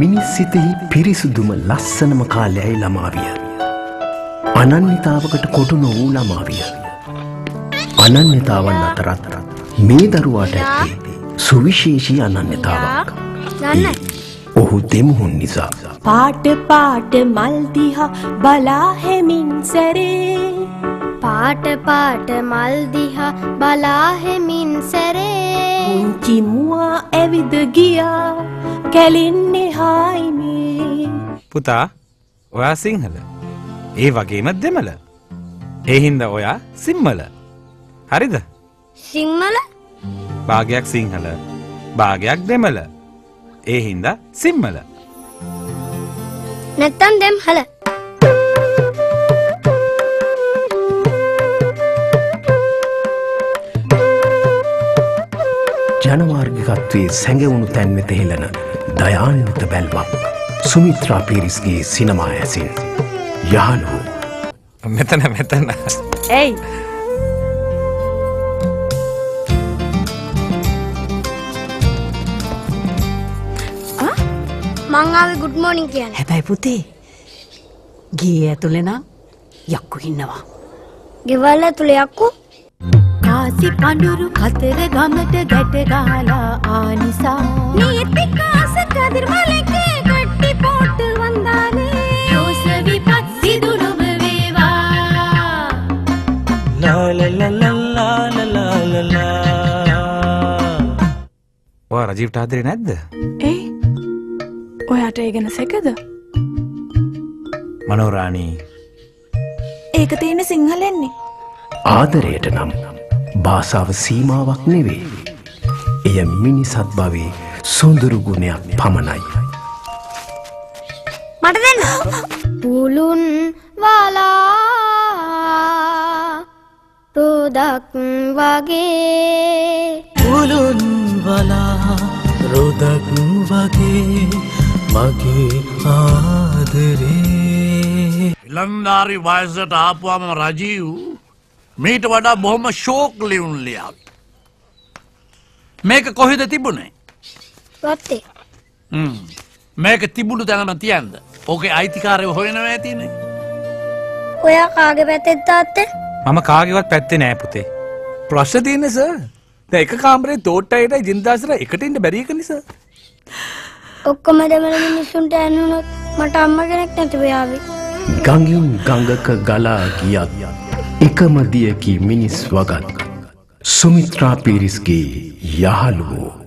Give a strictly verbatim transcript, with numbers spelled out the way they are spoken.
මිනිස් සිතෙහි පිරිසුදුම ලස්සනම කාලයයි ළමාවිය. අනන්‍යතාවකට කොටු නොවූ ළමාවිය. අනන්‍යතාවන් අතරත් මේ දරුවාට ඇත්තේ සුවිශේෂී අනන්‍යතාවක්. ඔහු දෙමුහුන් නිසා. පාට පාට මල් දිහා බලා හැමින් සැරේ. පාට පාට මල් දිහා බලා හැමින් සැරේ. පුංචි මුවා ඇවිද ගියා කැලෙන්නේ හායිනේ. පුතා ඔයා සිංහල ඒ වගේම දෙමළ. ඒ හින්දා ඔයා සිම්මල. හරිද? සිංහල භාගයක් සිංහල භාගයක් දෙමළ. ඒ හින්දා සිම්මල. නැත්තම් දෙම්හල. ජනමාර්ගිකත්වයේ සැඟවුණු තැන් වෙත හෙළන දයාන්විත බැල්මක් සුමිත්‍රා පීරිස්ගේ සිනමා ඇසින් යහළුවෝ. මෙතන මෙතන. එයි මං ආවේ good morning කියන්න. හැබැයි පුතේ ගියේ ඇතුලේ නම් යක්කු ඉන්නවා. ගෙවල් ඇතුලේ යක්කු? කාසි පඳුරු කතර ගමට ගැට ගහලා ආනිසා නීති කාස කදිර මලකේ කට්ටි පොට වන්දානේ. රෝස විපත් සිදු නොම වේවා. ලා ලා ලා ලා ලා ලා ලා. ඔයා රජීව්ට ආදරේ නැද්ද? ඒ ඔයාට ඒ ගැන සැකද? මනෝරාණී ඒක තියෙන සිංහලෙන්නේ. ආදරයට නම් භාෂාව සීමාවක් නෙවේ. එය මිනිසත් භවයේ සොඳුරු ගුණයක් පමණයි. මට දෙන්න. පුලුන් වාලා රෝදක් වගේ. පුලුන් වලා රෝදක් වගේ මගේ ආදරේ. ඉලන්දාරි වයසට ආපුවම රජීව් මීට වඩා බොහොම ෂෝක් ලියුම් ලියාවි. මේක කොහෙද තිබුණේ? වත්තේ. හ්ම්. මේක තිබුණු තැනම තියන්ද? ඕකේ අයිතිකාරයව හොයනවා ඇතිනේ. ඔයා කාගේ පැත්තෙද තාත්තේ? මම කාගේවත් පැත්තේ නෑ පුතේ. ප්‍රශ්න තියෙන්නේ සර්. දැන් එක කාමරේ තෝට්ටයටයි ජින්දාසර එකට ඉන්න බැරි එක නිසා. ඔක්කොම දෙමළ මිනිස්සුන්ට ඇනුනොත් මට අම්මා කෙනෙක් නැතිව යාවි. ගඟින් ගඟක ගලා ගියත් එකම දියකි මිනිස් වගත් සුමිත්‍රා පීරිස්ගේ යහළුවෝ.